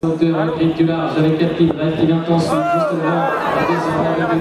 hauteur, le grille du large avec 4 pieds, drive qui vient en dessous, juste devant,